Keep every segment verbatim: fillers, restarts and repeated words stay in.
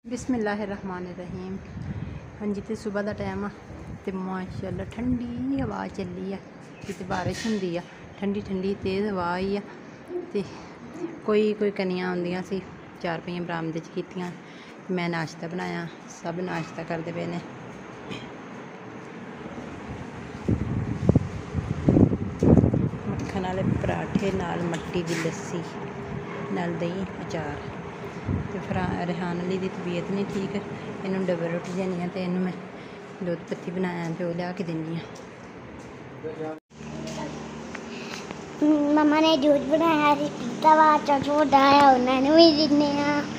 बिस्मिल्लाहिर्रहमानिर्रहीम। हाँ जी, तो सुबह का टाइम आ तो माशाअल्लाह ठंडी हवा चली है, कितने बारिश होंगी आ, ठंडी ठंडी तेज़ हवा आई है। तो कोई कोई कनियां आंदियां सी, चार पहियां बरामदे च कीतियां। मैं नाश्ता बनाया, सब नाश्ता करते पे ने। मक्खन वाले पराठे नाल मट्टी की लस्सी नाल दही अचार। तो फिर रेहान अली की तबीयत नहीं ठीक, इनू डबल रोटी देनी है, तो इनू मैं दुध पत्ती बनाया तो लिया के देनी है। मम्मा ने दूध बनाया पीता वा छोटा है, उन्होंने भी दिने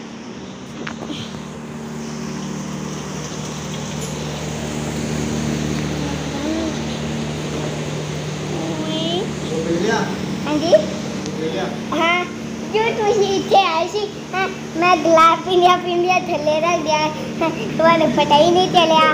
हाँ जी हाँ जो तुम इतने आए सी। हाँ मैं गिलास पींदिया पींदिया थले रख दिया, तुम्हें पता ही नहीं चलिया।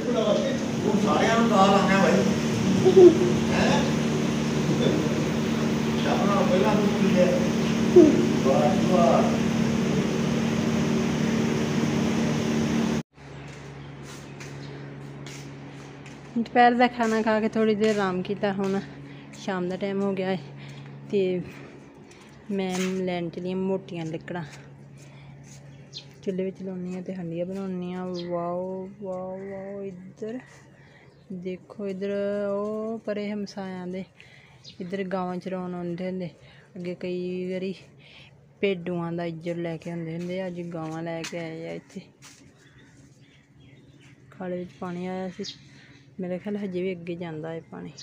दोपहर का खाना खा के थोड़ी देर आराम किया, हुण शाम का टाइम हो गया है। तो मैं लैन चली मोटियां लकड़ा, चुल्हे में लाउनी तो हंडियां बनानी। वाओ वाओ वाओ, इधर देखो, इधर ओ परे हमसाया दे इधर गांव चराउन आउंदे हुंदे। अगे कई बारी भेडुआं दा इज्जड़ लैके आउंदे हुंदे, अज गावां लैके आए आ। इत्थे खाले विच पानी आया सी, मेरे ख्याल हजे भी अगे जांदा है पानी।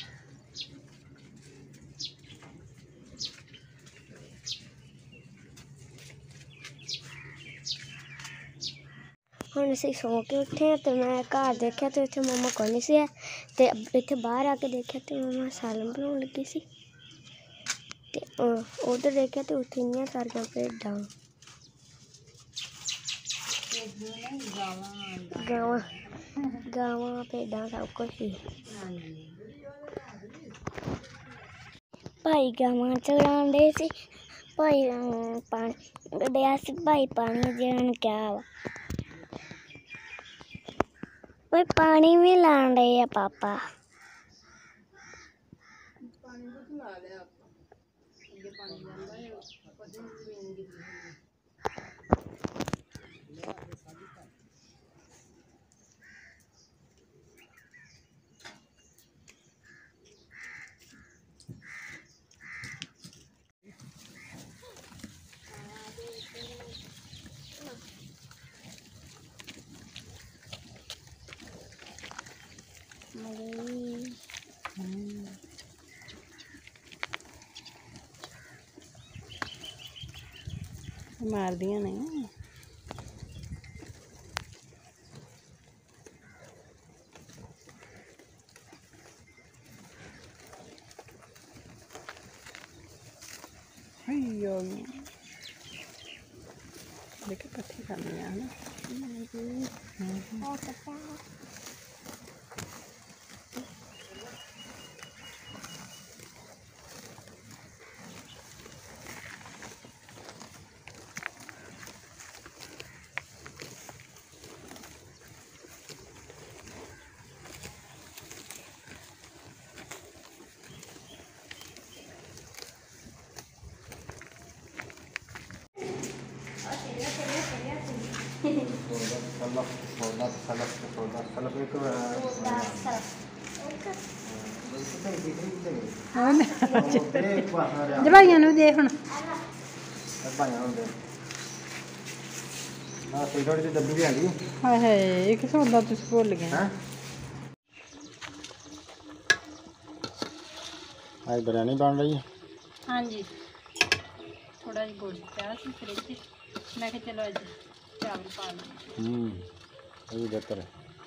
हम असी सौ के उठे तो मैं घर देखा तो इतने मम्मा को नहीं सी, तो इतने बाहर आके देखा तो मम्मा सालन बनाने लगी सी। उधर देखा तो उत्थे इन्नियां सारियां भेडां गावां गावां भेडां सब कुछ ही। भाई गावां चराउण दे सी, भाई पानी कड्ढिया सी, भाई पानी देना क्या वा भाई पानी भी लान रहे हैं पापा। मार दिया नहीं देखो कट्ठी करनी है ना। जवाइयां नूं दे हुण हाय हाय एक सौदा तुस भुल गए। आज बिरयानी बन रही है। हाँ जी, थोड़ा जी गोश्त पिया सी फ्रिज, मैं कहा चलो अज चावल पा लें। हम्म ये बेहतर है।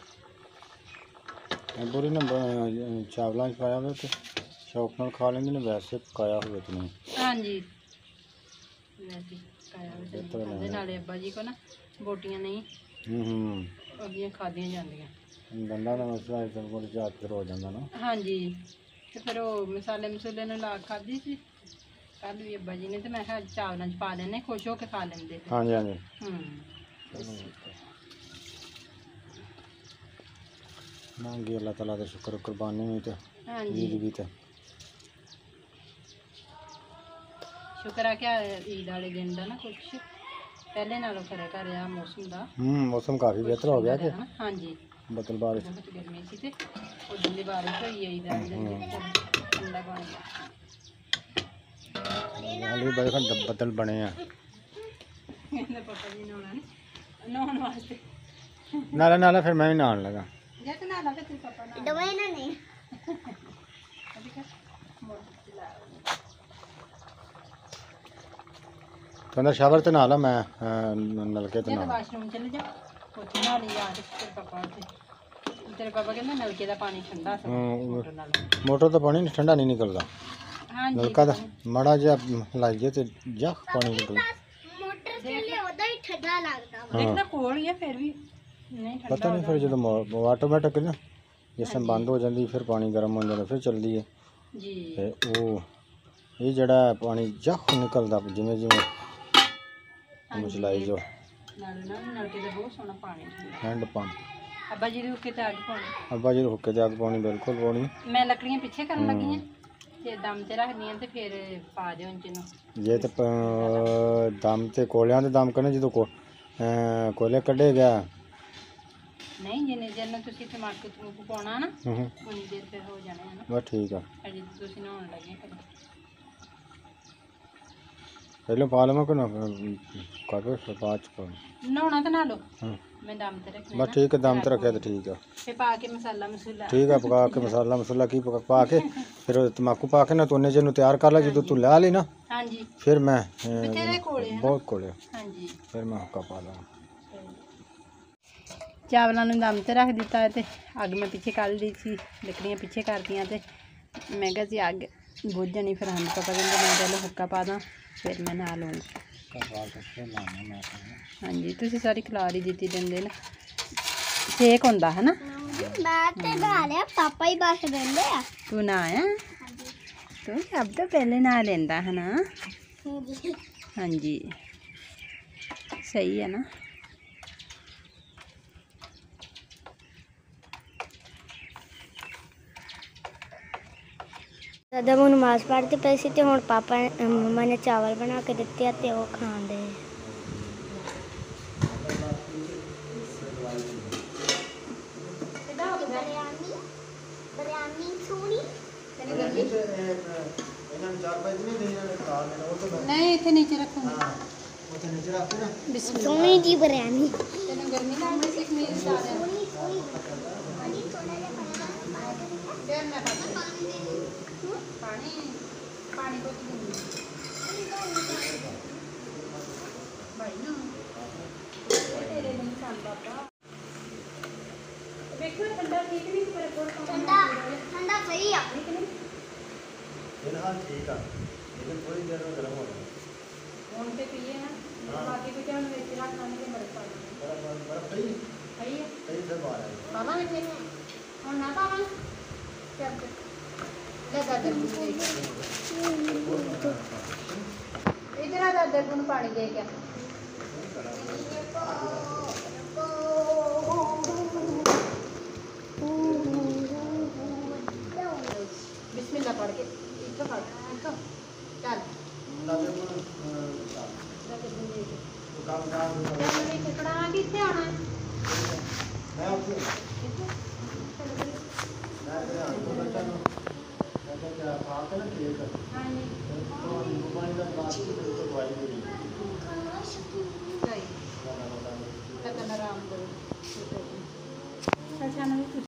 बुरी ने चावलों पाया हुआ तो शौक नाल खा लेंगे, वैसे पकाया हुआ तो नहीं। हाँ जी, वैसे पकाया हुआ नाले अब्बा जी को ना बोटियां नहीं हम्म खादियां जांदियां, डंडा का मसला इस को जात फिर हो जाता ना। हाँ जी, तो फिर वो मसाले मसूले ने ला खाधी सी कल भी अब्बा जी ने, तो मैं चावलों च पा लेने, खुश होकर खा लेंगे। हाँ जी हाँ जी। हम्म ਮੰਗੀ ਅੱਲਾਹ ਤਾਲਾ ਦਾ ਸ਼ੁਕਰ ਕੁਰਬਾਨੀ ਵੀ ਤੇ ਹਾਂਜੀ ਈਦ ਵੀ ਤੇ ਸ਼ੁਕਰ ਆ ਕਿ ਈਦ ਵਾਲੇ ਦਿਨ ਦਾ ਨਾ ਕੁਛ ਪਹਿਲੇ ਨਾਲੋਂ ਫਰਕ ਆ ਰਿਹਾ ਮੌਸਮ ਦਾ। ਹੂੰ ਮੌਸਮ ਕਾਫੀ ਬਿਹਤਰ ਹੋ ਗਿਆ ਕਿ ਹਾਂਜੀ ਬੱਦਲ ਬਾਰਿਸ਼ ਬਹੁਤ ਗਰਮੀ ਸੀ ਤੇ ਉਦੋਂ ਦੀ ਬਾਰਿਸ਼ ਹੋਈ ਹੈ ਈਦ ਵਾਲੇ ਦਿਨ ਠੰਡਾ ਪਾਣੀ ਹਾਲੇ ਬੜੇ ਖੰਡ ਬੱਦਲ ਬਣੇ ਆ। ਕਹਿੰਦੇ ਪਾਪਾ ਜੀ ਨਹਾਉਣਾ ਨਹੀਂ ਨਹਾਉਣ ਵਾਸਤੇ ਨਾਲਾ ਨਾਲਾ ਫਿਰ ਮੈਂ ਵੀ ਨਹਾਉਣ ਲੱਗਾ। ਜਾ ਕੇ ਨਹਾ ਲਾ ਤੇ ਤੂੰ ਪਾਪਾ ਨਾਲ ਦਵਾਈ ਨਾ ਨਹੀਂ ਅਭੀ ਕਰ ਮੋੜ ਚਲਾ तो अंदर शावर तो नहा ला मैं अ, नलके तो ਜੇ नहा ਵਾਸ਼ਰੂਮ ਚਲੇ ਜਾ ਉੱਥੇ ਨਹਾ ਲਈ ਆ ਤੇ ਤੇਰੇ ਪਾਪਾ ਉੱਥੇ ਤੇਰੇ ਪਾਪਾ ਕਹਿੰਦੇ ਨਲਕੇ ਦਾ ਪਾਣੀ ਠੰਡਾ ਸੀ हम्म, ਮੋਟਰ ਨਾਲ मोटर तो पानी ठंडा नहीं निकलता ਹਾਂਜੀ नलका तो माड़ा जा लाइए तो जा पानी निकल ਮੋਟਰ ਚੱਲੇ ਉਹਦਾ ਹੀ ਠੰਡਾ ਲੱਗਦਾ ਵਾ। ਦੇਖਦਾ ਕੋਲ ਹੀ ਆ ਫਿਰ ਵੀ ਨਹੀਂ ਠੰਡਾ पता नहीं फिर जो ऑटोमेटिक ना जिस टाइम बंद हो जाती फिर पानी गर्म हो जाता फिर चलती है ਜੀ ते वो ये जड़ा पानी जख निकलता जिमें जिमें चलाई जो ਨਾਲ ਨਾਲ ਨਲਕੇ ਦਾ ਬਹੁਤ ਸੋਹਣਾ ਪਾਣੀ ਠੰਡਾ हैंड पंप ਅੱਬਾ ਜੀ ਦੇ ਉੱਕੇ ਤੇ ਅੱਗ ਪਾਉਣੀ अब्बा जी हुक्के ते अग पानी बिल्कुल पानी ਮੈਂ ਲੱਕੜੀਆਂ ਪਿੱਛੇ ਕਰਨ ਲੱਗੀ ਆ ਤੇ ਦਮ ਤੇ ਰੱਖਦੀ ਆ ਤੇ ਫਿਰ ਪਾ ਦਿਓ ਇੰਚ ਨੂੰ ये तो प- दम ते कोलियां दे दम करने जो को अ, कोयले कड्ढे गया ਨਹੀਂ ਜਿੰਨੇ ਚਿਰ ਨੂੰ ਤੁਸੀਂ ਟਮਾਟਰ ਤਮੂਕ ਪਾਉਣਾ ਨਾ हम्म, ਉਨੀ ਦੇਰ ਫਿਰ ਹੋ ਜਾਣੇ ਹਨ बस ठीक है ਅਜੇ ਤਾਂ ਤੁਸੀਂ ਨਹਾਉਣ ਲੱਗੇ ਫਿਰ पहले पा लवा को ना कर फिर बाद च पा ਨਹਾਉਣਾ ਤਾਂ ਨਾ ਲਓ हम्म, ਮੈਂ ਦਮ ਤੇ ਰੱਖਣਾ बस ठीक है दम ते रखे तो ठीक है ਫਿਰ ਪਾ ਕੇ ਮਸਾਲਾ ਮਸੂਲਾ ठीक है पका के मसाला मसूला की पका पा के फिर तम्बाकू पा के ना तो उन्हें जो तैयार कर ला जो तू ला ली ना ਹਾਂਜੀ फिर मैं अ, ਬਥੇਰੇ ਕੋਲੇ ਹਨ बहुत कोले ਹਾਂਜੀ फिर मैं हुक्का पा लवा ਚਾਵਲਾਂ ਨੂੰ ਦਮ ਤੇ ਰੱਖ ਦਿੱਤਾ ਤੇ ਅੱਗ ਮੈਂ ਪਿੱਛੇ ਕੱਢ ਲਈ ਸੀ ਲੱਕੜੀਆਂ ਪਿੱਛੇ ਕਰਤੀਆਂ ਤੇ ਮੈਂ ਕਿਹਾ ਸੀ ਅੱਗ ਬੁੱਝ ਜਾਣੀ ਫਿਰ ਹਾਂ ਪਾਪਾ ਕਹਿੰਦੇ ਮੈਂ ਪਹਿਲਾਂ ਹੁੱਕਾ ਪਾ ਦਾਂ ਫਿਰ ਮੈਂ ਨਹਾ ਲੂੰਗੀ ਹਾਂਜੀ ਤੁਸੀਂ ਸਾਰੀ ਖਿਲਾਰੀ ਦਿੱਤੀ ਦਿੰਦੇ ਨਾ ਸੇਕ ਹੁੰਦਾ ਹੈ ਨਾ ਮੈਂ ਤੇ ਨਹਾ ਲਿਆ ਪਾਪਾ ਹੀ ਬਸ ਦਿੰਦੇ ਆ ਤੂੰ ਨਾ ਆਇਆ ਤੂੰ ਸਭ ਤੋਂ ਪਹਿਲੇ ਨਹਾ ਲੈਂਦਾ ਹੈ ਨਾ ਹਾਂਜੀ ਸਹੀ ਹੈ ਨਾ ਦਾਦਾ ਨੂੰ ਨਮਾਜ਼ ਪੜ੍ਹਦੇ ਪਏ ਸੀ ਤੇ ਹੁਣ ਪਾਪਾ ਮੰਮਾ ਨੇ ਚਾਵਲ ਬਣਾ ਕੇ ਦਿੱਤੇ ਆ ਤੇ ਉਹ ਖਾਂਦੇ ਨਹੀਂ ਇੱਥੇ ਨੀਚੇ ਰੱਖੂੰਗੀ ਸੋਹਣੀ ਜੀ ਬਿਰਿਆਨੀ ਤੈਨੂੰ ਗਰਮੀ ਲੱਗਦੀ ਸੀ ਕਮੀਜ਼ ਸਾਰਿਆਂ ਨੂੰ ਫਿਰ ਮੈਂ ਪਾਣੀ ਪਾਣੀ ਬਹੁਤ ਦਿੰਦੀ ਭਾਈ ਨਾ ਤੇਰੇ ਦਿਨ ਖਾਂ ਬਾਬਾ ਵੇਖੋ ਠੰਡਾ ਠੀਕ ਨਹੀਂ ਪਰ ਕੋਲ ਠੰਡਾ ਠੰਡਾ ਸਹੀ ਆ फिलहाल ठीक है लेकिन थोड़ी देर में गर्म हो जाएगा ਹੁਣ ਤੇ ਪੀਏ ਨਾ ਬਾਕੀ ਵੀ ਤੁਹਾਨੂੰ ਵਿੱਚ ਰੱਖ ਲਾਂਗੇ ਤੇ ਬਰਫ ਪਾ ਦਾਂਗੇ बर्फ बर्फ सही ਸਹੀ ਹੈ सही सब आ रहा है ਪਾਵਾਂ ਇੱਥੇ ਹੁਣ ਨਾ ਪਾਵਾਂ ਚੱਲ ਲੈ ਦਾਦਰ ਨੂੰ ਦੇ ਇਧਰ ਆ ਦਾਦਰ ਨੂੰ ਪਾਣੀ ਦੇ ਕੇ ਬਿਸਮਿਲ੍ਲਾ ਪੜ ਕੇ ਇੱਥੋਂ ਪੜ ਇੱਥੋਂ ਚੱਲ काम काम ਚੱਲ ਵੀ ਟੁਕੜਾ ਕਿੱਥੇ ਆਉਣਾ मैं आपको मैं तेरे हाथ को बच्चा नो मैं क्या खा के ना केक ਹਾਂਜੀ